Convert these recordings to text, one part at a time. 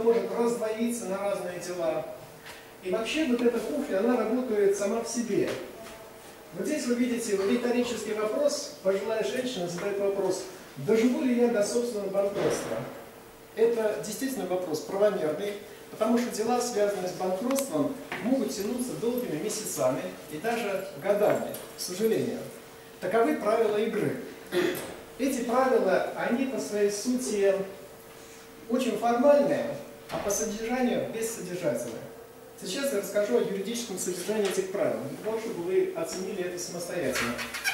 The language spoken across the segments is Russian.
может раздвоиться на разные дела. И вообще вот эта кухня, она работает сама в себе. Вот здесь вы видите риторический вопрос, пожилая женщина задает вопрос, доживу ли я до собственного банкротства? Это действительно вопрос правомерный, потому что дела, связанные с банкротством, могут тянуться долгими месяцами и даже годами, к сожалению. Таковы правила игры. Эти правила, они по своей сути очень формальные, а по содержанию бессодержательные. Сейчас я расскажу о юридическом содержании этих правил, для того, чтобы вы оценили это самостоятельно.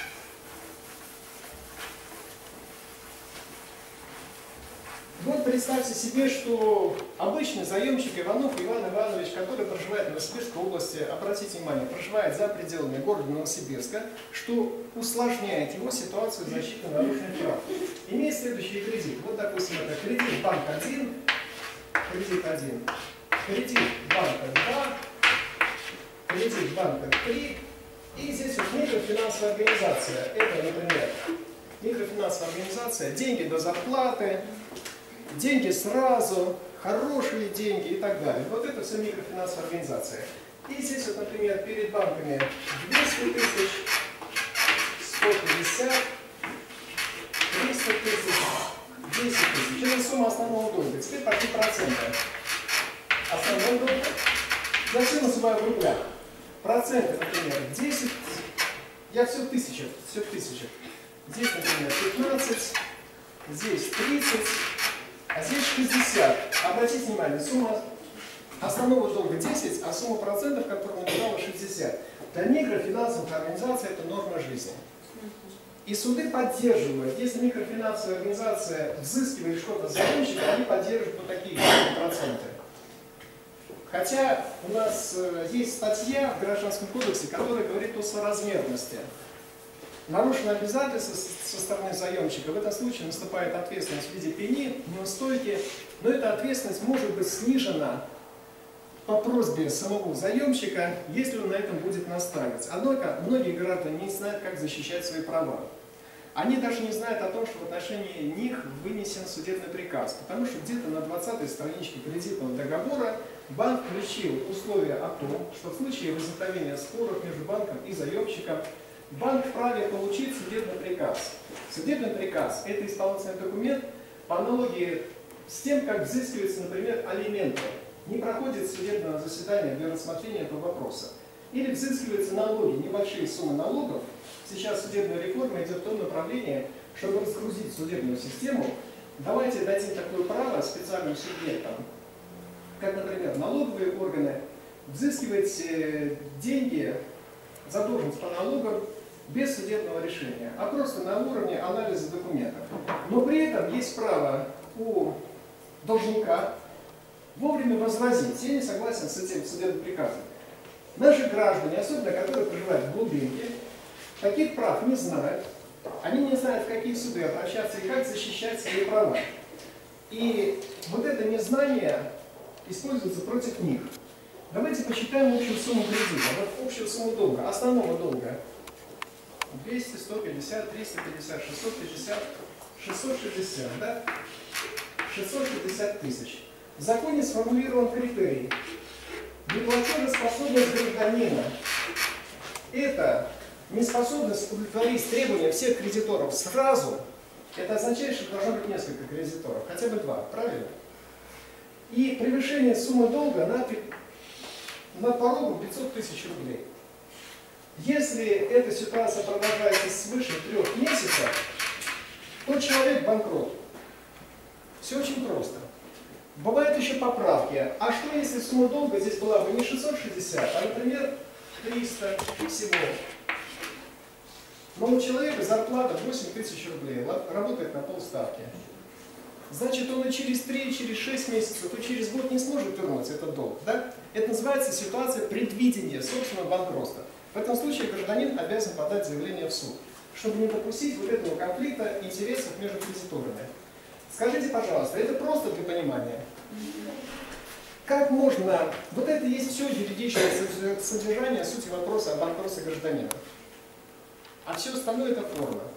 Вот представьте себе, что обычный заемщик Иванов Иван Иванович, который проживает в Новосибирской области, обратите внимание, проживает за пределами города Новосибирска, что усложняет его ситуацию защиты нарушенных прав. Имеет следующий кредит. Вот, допустим, это кредит банк 1, кредит 1, кредит банка 2, кредит банка 3, и здесь вот микрофинансовая организация. Это, например, микрофинансовая организация, деньги до зарплаты, деньги сразу, хорошие деньги и так далее. Вот это все микрофинансовая организация. И здесь вот, например, перед банками 200 тысяч, 150, 300 тысяч, 10 тысяч. Это сумма основного долга. Теперь пошли проценты. Основной долг, я все называю в рублях. Проценты, например, 10, я все в тысячах, все в тысячах. Здесь, например, 15, здесь 30, а здесь 60. Обратите внимание, сумма основного долга 10, а сумма процентов, которую набирала, 60. Для микрофинансовых организаций это норма жизни. И суды поддерживают, если микрофинансовая организация взыскивает что-то с заемщика, они поддерживают вот такие проценты. Хотя у нас есть статья в Гражданском кодексе, которая говорит о соразмерности. Нарушено обязательство со стороны заемщика, в этом случае наступает ответственность в виде пени, неустойки, но эта ответственность может быть снижена по просьбе самого заемщика, если он на этом будет настаивать. Однако многие граждане не знают, как защищать свои права. Они даже не знают о том, что в отношении них вынесен судебный приказ, потому что где-то на 20-й страничке кредитного договора банк включил условия о том, что в случае возникновения споров между банком и заемщиком банк вправе получить судебный приказ. Судебный приказ – это исполнительный документ по аналогии с тем, как взыскиваются, например, алименты. Не проходит судебное заседание для рассмотрения этого вопроса. Или взыскиваются налоги, небольшие суммы налогов. Сейчас судебная реформа идет в том направлении, чтобы разгрузить судебную систему. Давайте дадим такое право специальным субъектам, как, например, налоговые органы, взыскивать деньги, задолженность по налогам без судебного решения, а просто на уровне анализа документов. Но при этом есть право у должника вовремя возразить. Я не согласен с этим судебным приказом. Наши граждане, особенно которые проживают в глубинке, таких прав не знают. Они не знают, в какие суды обращаться и как защищать свои права. И вот это незнание используется против них. Давайте посчитаем общую сумму кредита. Вот общую сумму долга, основного долга. 200, 150, 350, 650, 660, да? 660 тысяч. В законе сформулирован критерий. Неплатежеспособность гражданина – это неспособность удовлетворить требования всех кредиторов сразу. Это означает, что должно быть несколько кредиторов, хотя бы два, правильно? И превышение суммы долга на порогу 500 тысяч рублей. Если эта ситуация продолжается свыше 3 месяцев, то человек банкрот. Все очень просто. Бывают еще поправки. А что если сумма долга здесь была бы не 660, а, например, 300 всего? Но у человека зарплата 8 тысяч рублей, работает на полставки. Значит, он и через 3, и через 6 месяцев, и через год не сможет вернуть этот долг. Да? Это называется ситуация предвидения собственного банкротства. В этом случае гражданин обязан подать заявление в суд, чтобы не допустить вот этого конфликта интересов между кредиторами. Скажите, пожалуйста, это просто для понимания. Как можно... Вот это есть все юридическое содержание, суть вопроса о банкротстве гражданина. А все остальное это форма.